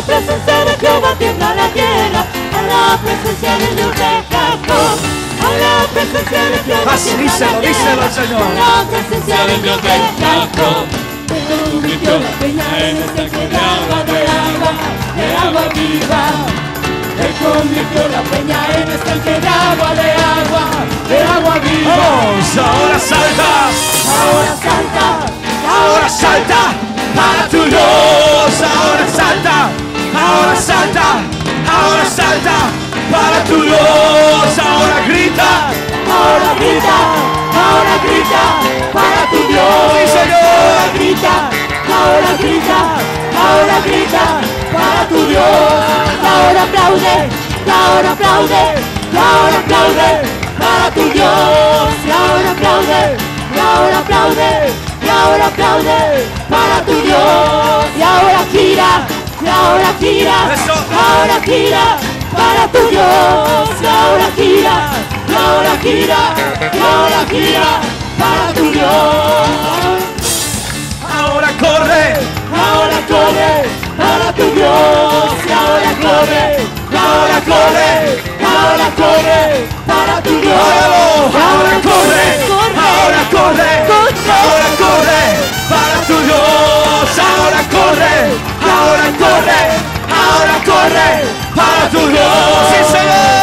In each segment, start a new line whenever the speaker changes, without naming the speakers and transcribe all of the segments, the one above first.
presencia de Jehová tiembla la tierra, a la presencia del Dios de Jacob. A la presencia de Jehová
díselo, díselo al Señor.
a la presencia del Dios de Jacob. Te convirtió la peña en estanque de agua viva. Te convirtió la peña en estanque de agua viva.
Vamos, ahora salta,
Ahora salta,
ahora salta para tu Dios. Ahora salta, ahora salta, ahora salta para tu Dios. Ahora grita,
ahora grita, ahora grita para tu Dios.
Sí, Señor.
Ahora grita, ahora grita, ahora grita para tu Dios. Ahora aplaude, ahora aplaude, ahora aplaude para tu Dios. Y ahora aplaude, y ahora aplaude, y ahora aplaude para tu Dios. Y ahora gira, y ahora gira,
Eso.
ahora gira para tu Dios. Y ahora gira, y ahora gira, y ahora gira para tu Dios.
Ahora corre,
Ahora corre para tu Dios. Y ahora corre, y ahora corre, y ahora corre para tu Dios.
ahora corre, ahora corre, ahora corre para tu Dios. Ahora corre, ahora corre, ahora corre para tu Dios. Sí, Señor.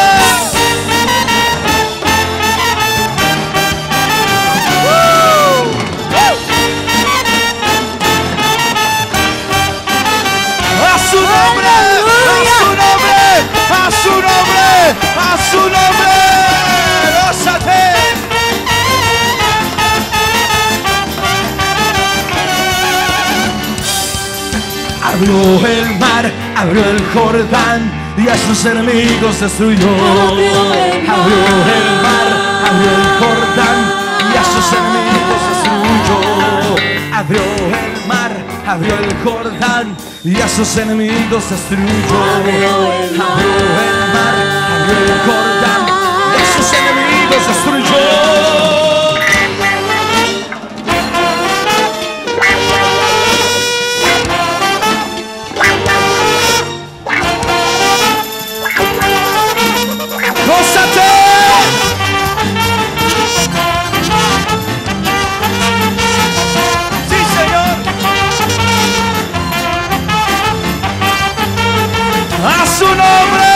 A su nombre, a su nombre, a su nombre, a su nombre. ¡Gózate! Abrió el mar, abrió el Jordán y a sus enemigos destruyó. Abrió el mar, abrió el Jordán y a sus enemigos destruyó. Abrió el mar, abrió el Jordán y a sus enemigos destruyó. Abrió el mar, abrió el Jordán y a sus enemigos destruyó. ¡Gózate! ¡Sí, Señor! ¡A su nombre!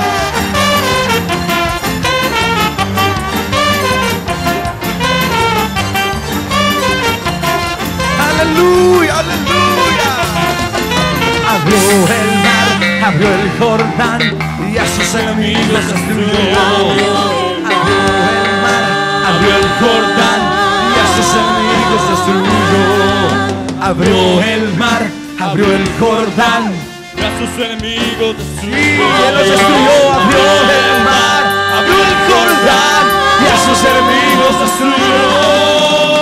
¡Aleluya, aleluya! Abrió el mar, abrió el Jordán y a sus enemigos destruyó. Abrió el mar, abrió el Jordán y a sus enemigos destruyó. Abrió el mar, abrió el Jordán
y a sus enemigos
y
destruyó.
él los destruyó. Abrió el mar, abrió el Jordán y a sus enemigos destruyó.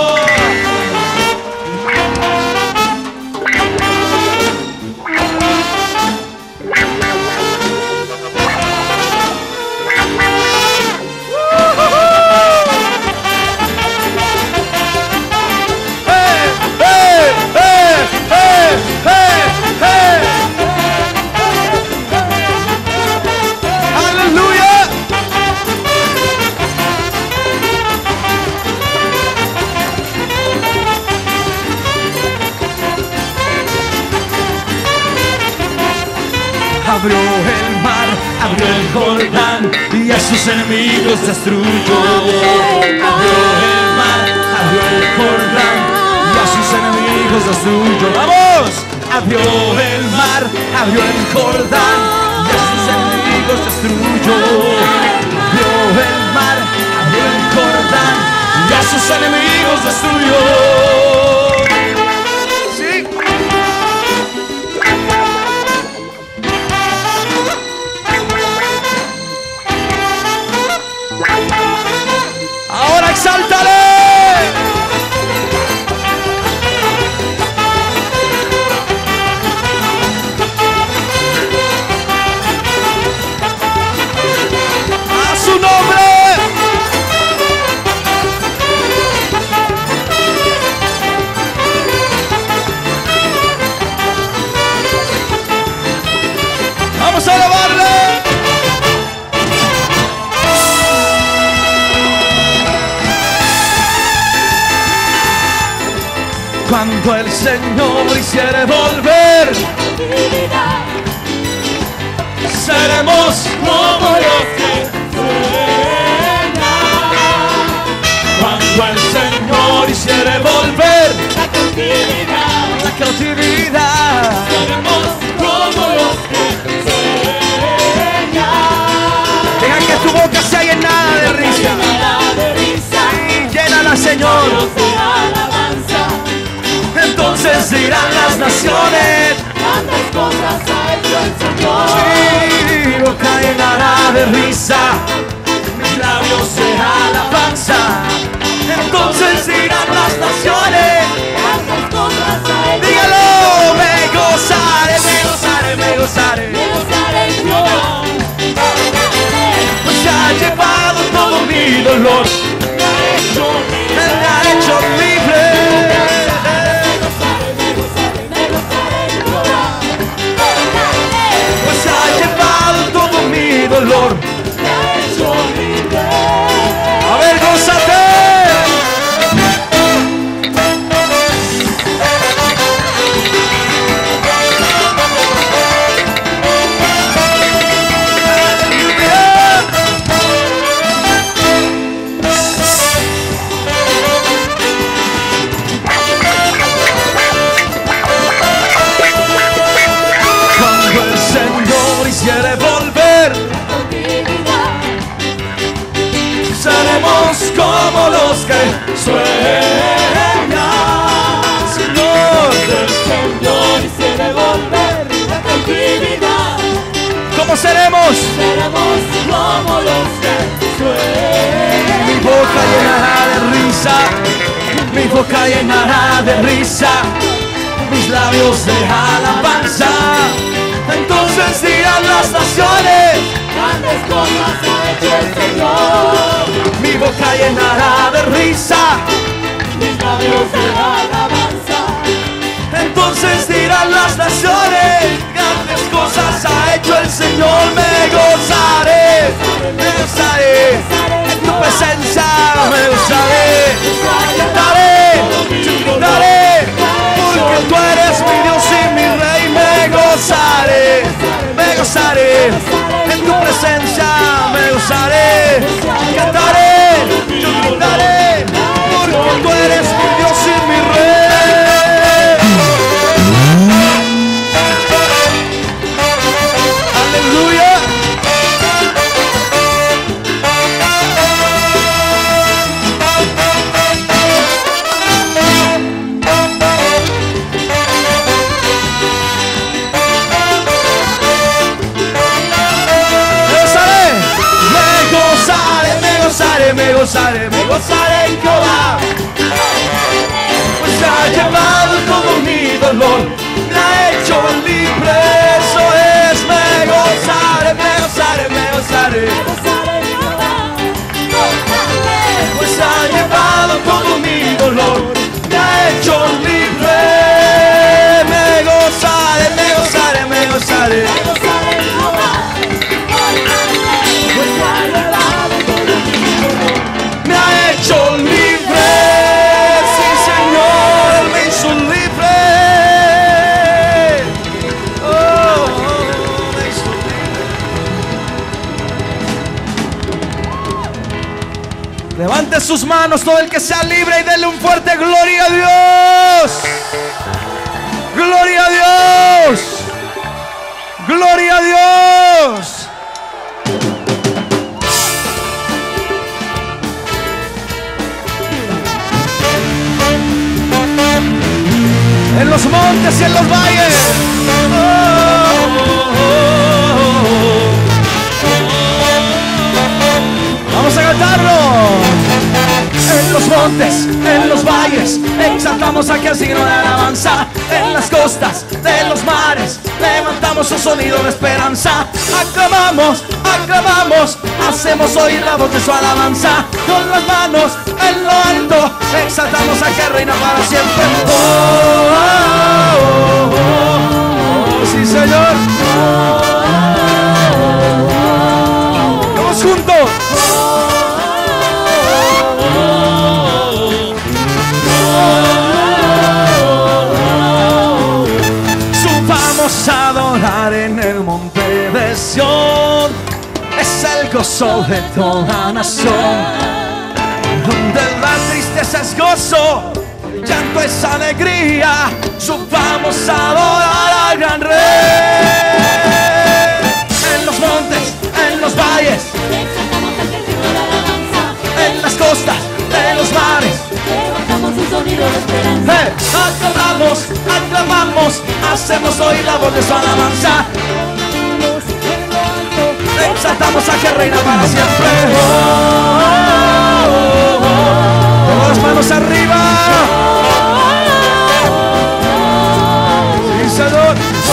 Abrió el mar, abrió el Jordán y a sus enemigos destruyó. Abrió el mar, abrió el Jordán y a sus enemigos destruyó. ¡Vamos! Abrió el mar, abrió el Jordán y a sus enemigos destruyó. Abrió el mar, abrió el Jordán y a sus enemigos destruyó. Ahora exáltale. A su nombre. Cuando el Señor hiciere volver, seremos como los que sueñan. Cuando el Señor hiciere volver la cautividad,
seremos como los que sueñan.
deja que tu boca sea llenada de risa. Y llénala, Señor. Entonces dirán las naciones,
Tantas cosas ha hecho el Señor.
mi boca llenará de risa, mis labios de alabanza. Entonces dirán las naciones,
Tantas cosas ha hecho.
dígalo, me gozaré, me gozaré, me gozaré.
Me gozaré en Jehová.
Pues ha llevado todo mi dolor,
Me ha hecho libre.
me ha hecho libre.
Me gozaré en Jehová.
Pues ha llevado todo mi dolor.
Me ha hecho libre.
A ver, gózate. Cuando el Señor hiciere volver, seremos como los que sueñan. Señor,
El Señor hiciere volver la cautividad.
¿cómo seremos?
Seremos como los que sueñan.
Mi boca llenará de risa, mi boca llenará de risa, mis labios de alabanza. Entonces dirán las naciones,
Grandes cosas ha hecho el Señor.
mi boca llenará de risa.
Mis labios de alabanza.
Entonces dirán las naciones, grandes cosas ha hecho el Señor. Me gozaré, me gozaré, en tu presencia me gozaré. Cantaré, cantaré, porque tú eres mi Dios y mi Rey. Me gozaré, me gozaré, en tu presencia me gozaré. Cantaré, yo gritaré, porque tú eres mi Dios y mi Rey. Aleluya. Me gozaré, me gozaré en Jehová. Pues ha llevado todo mi dolor, me ha hecho libre. Eso es, me gozaré, me gozaré, me gozaré.
Gozaré en Jehová.
Pues ha llevado todo mi dolor, me ha hecho libre. Me gozaré, me gozaré, me gozaré.
Gozaré en Jehová. Pues ha llevado todo mi dolor.
Me ha hecho libre, sí Señor, Él me hizo libre. Oh, me hizo libre. Levante sus manos todo el que sea libre y denle un fuerte gloria a Dios. Gloria a Dios. Gloria a Dios. En los montes y en los valles. Vamos a cantarlo. En los montes, en los valles, exaltamos aquel signo de alabanza. En las costas de los mares, levantamos un sonido de esperanza. Aclamamos, aclamamos, hacemos oír la voz de su alabanza. Con las manos en lo alto, exaltamos a que reina para siempre. Oh, oh, oh, oh, oh, sí, Señor. Vamos juntos. en el monte de Sión, es el gozo de toda nación. Donde la tristeza es gozo, el llanto es alegría, subamos a adorar al gran Rey. En los montes, en los valles,
exaltamos al que es digno de alabanza.
en las costas de los mares,
Levantamos un sonido de esperanza.
aclamamos, aclamamos, hacemos hoy la voz de su alabanza. Exaltamos a que reina para siempre. Todas las manos arriba. Sí, Señor.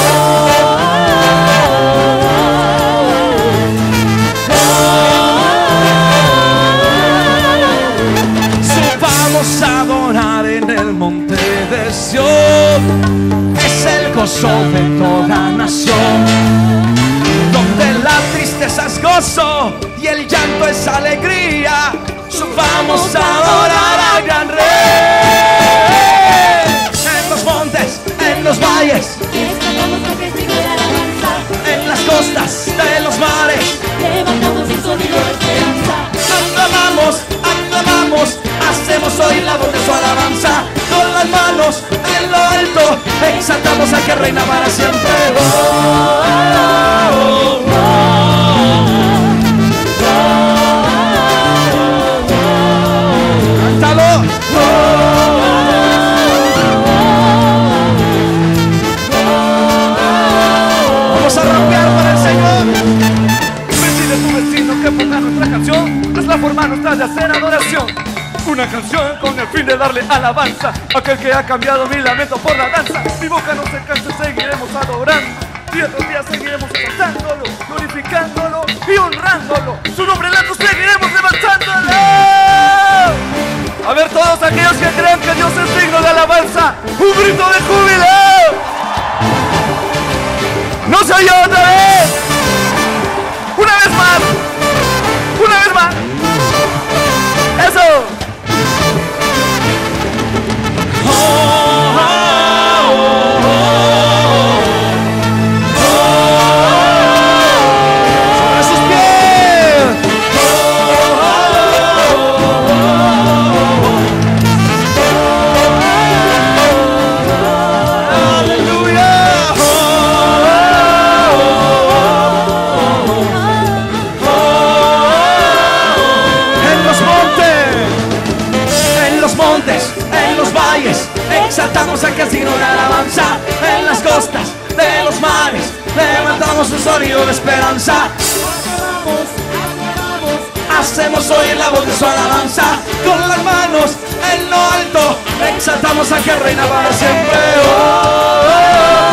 Subamos a adorar en el monte de Sión, es el gozo de toda nación. Donde la tristeza es gozo y el llanto es alegría, subamos a adorar al gran Rey. En los montes, en los valles,
Exaltamos al que es digno de alabanza.
en las costas de los mares,
Levantamos un sonido de esperanza.
aclamamos, aclamamos, hacemos hoy la voz de su alabanza. Con las manos en lo alto, exaltamos al que reina para siempre. Cántalo. Vamos a rapear para el Señor.
Decide a tu vecino que ponga nuestra canción. Es la forma nuestra de hacer adoración. Una canción con el fin de darle alabanza a aquel que ha cambiado mi lamento por la danza. Mi boca no se cansa, seguiremos adorando. Día tras día seguiremos exaltándolo, glorificándolo y honrándolo. Su nombre en alto seguiremos levantándolo. A ver todos aquellos que crean que Dios es digno de alabanza, un grito de júbilo. No se oye otra vez. Una vez más. Una vez más. Eso.
Sobre sus pies. En los valles, exaltamos al que es digno de alabanza. En las costas de los mares, levantamos un sonido de esperanza. Hacemos hoy la voz de su alabanza. Con las manos en lo alto, exaltamos al que reina para siempre. Oh, oh, oh.